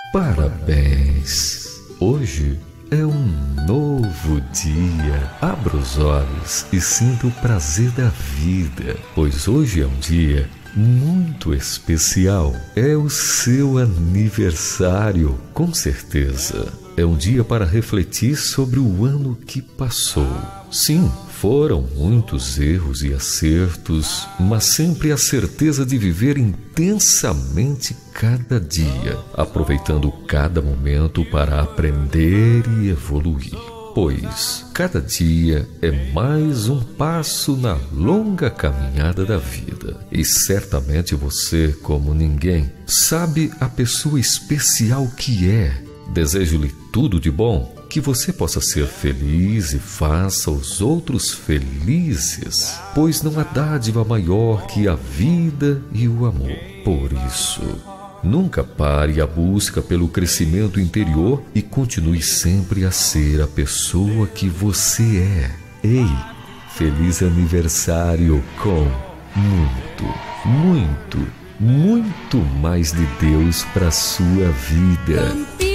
Parabéns! Hoje é um novo dia. Abra os olhos e sinta o prazer da vida, pois hoje é um dia muito especial. É o seu aniversário, com certeza. É um dia para refletir sobre o ano que passou. Sim, foram muitos erros e acertos, mas sempre a certeza de viver intensamente cada dia, aproveitando cada momento para aprender e evoluir. Pois cada dia é mais um passo na longa caminhada da vida. E certamente você, como ninguém, sabe a pessoa especial que é. Desejo-lhe tudo de bom, que você possa ser feliz e faça os outros felizes, pois não há dádiva maior que a vida e o amor. Por isso, nunca pare a busca pelo crescimento interior e continue sempre a ser a pessoa que você é. Ei, feliz aniversário com muito mais de Deus para sua vida.